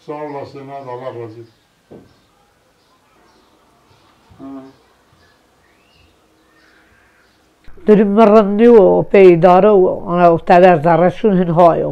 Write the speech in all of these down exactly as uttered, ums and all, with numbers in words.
Sağ olasın, hadi Allah razı olsun. داریم مرنی و پیداره و انا و تدر درشون هنهایو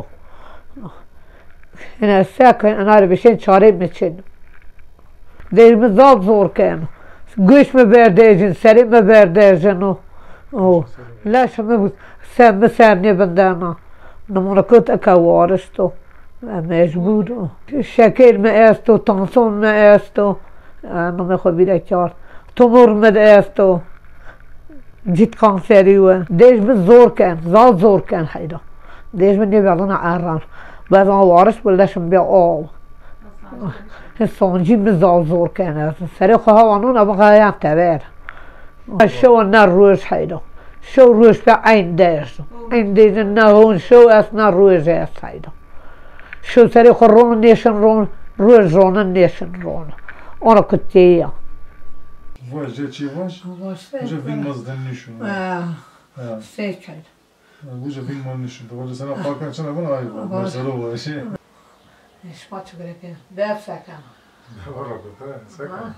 هن ساکن انا رو بشین چاره میچین داریم زاب زور کن گوش مبردیجن سری مبردیجن و لاش مبود سم سمنی بندانا نمونه کت اکوارستو مجبور شکر ما استو تانسون ما استو نمی خو بیره چار تومور ما استو جيت كانسيري و ديش بالزور كان زال زور كان حيدا ديش مني بعضنا عران بعد ما وارش بلشم بيا آل الصانجي بزال زور كان سري خواه وانون ابقى يام تبير شو النار روش حيدا شو روش بيا عين ديش عين ديش النهون شو اسنا روش اس حيدا شو سري خو رون نيشن رون روش رون نيشن رون انا كتيا Vaje ci vaje? Vaje vin mazdan nişun. اه سيكل Vaje vin man nişun. Vaje sana farkan çana bana ayı var. Mesela o şey. ايش ما تقول كده ده سكن Var abi, sakın.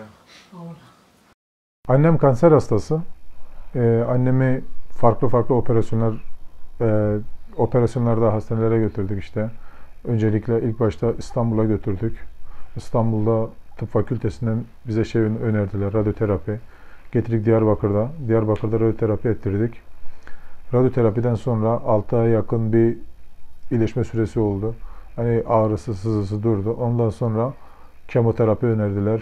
Annem kanser hastası. Ee, annemi farklı farklı operasyonlar e, operasyonlarda hastanelere götürdük işte. Öncelikle ilk başta İstanbul'a götürdük. İstanbul'da tıp fakültesinden bize şey önerdiler, radyoterapi. Getirdik Diyarbakır'da. Diyarbakır'da radyoterapi ettirdik. Radyoterapiden sonra altı aya yakın bir iyileşme süresi oldu. Hani ağrısı, sızısı durdu. Ondan sonra kemoterapi önerdiler.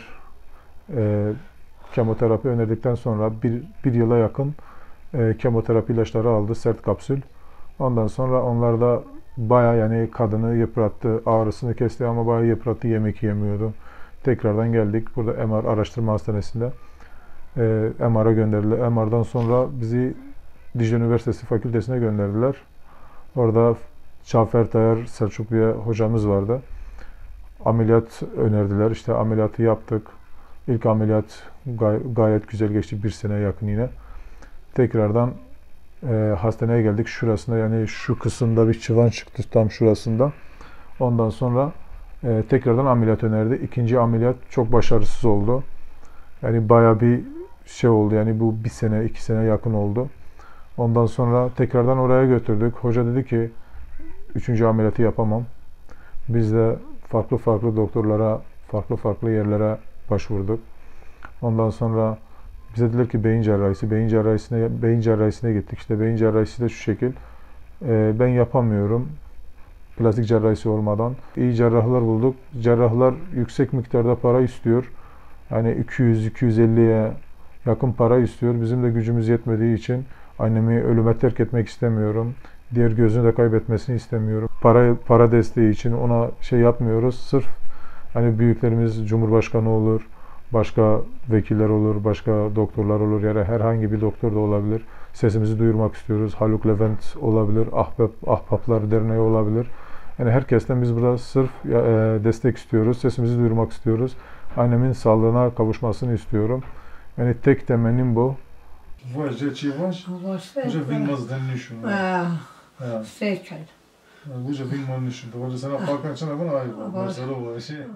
Ee, kemoterapi önerdikten sonra bir, bir yıla yakın e, kemoterapi ilaçları aldı, sert kapsül. Ondan sonra onlar da bayağı yani kadını yıprattı, ağrısını kesti ama bayağı yıprattı, yemek yemiyordu. Tekrardan geldik. Burada M R araştırma hastanesinde e, M R'a gönderdiler. M R'dan sonra bizi Dicle Üniversitesi Fakültesine gönderdiler. Orada Cafer Tayar Selçuklu'ya hocamız vardı. Ameliyat önerdiler. İşte ameliyatı yaptık. İlk ameliyat gay gayet güzel geçti. Bir sene yakın yine. Tekrardan e, hastaneye geldik. Şurasında yani şu kısımda bir çıvan çıktı tam şurasında. Ondan sonra e, tekrardan ameliyat önerdi. İkinci ameliyat çok başarısız oldu. Yani bayağı bir şey oldu. Yani bu bir sene, iki sene yakın oldu. Ondan sonra tekrardan oraya götürdük. Hoca dedi ki üçüncü ameliyatı yapamam. Biz de farklı farklı doktorlara, farklı farklı yerlere başvurduk. Ondan sonra bize dediler ki beyin cerrahisi, beyin cerrahisine, beyin cerrahisine gittik. İşte beyin cerrahisi de şu şekil. E, ben yapamıyorum. Plastik cerrahisi olmadan. İyi cerrahlar bulduk. Cerrahlar yüksek miktarda para istiyor. Yani iki yüz iki yüz elliye yakın para istiyor. Bizim de gücümüz yetmediği için annemi ölüme terk etmek istemiyorum. Diğer gözünü de kaybetmesini istemiyorum. Para para desteği için ona şey yapmıyoruz. Sırf hani büyüklerimiz Cumhurbaşkanı olur, başka vekiller olur, başka doktorlar olur ya da herhangi bir doktor da olabilir. Sesimizi duyurmak istiyoruz. Haluk Levent olabilir, Ahbap, Ahbaplar Derneği olabilir. Yani herkesten biz burada sırf e, destek istiyoruz, sesimizi duyurmak istiyoruz. Annemin sağlığına kavuşmasını istiyorum. Yani tek temennim bu. Vaje ci vaje? Vaje vin mazdan nişun. اه سيكل Vaje vin man nişun. Vaje sana farkan çana bana ayı var. Mesela o şey.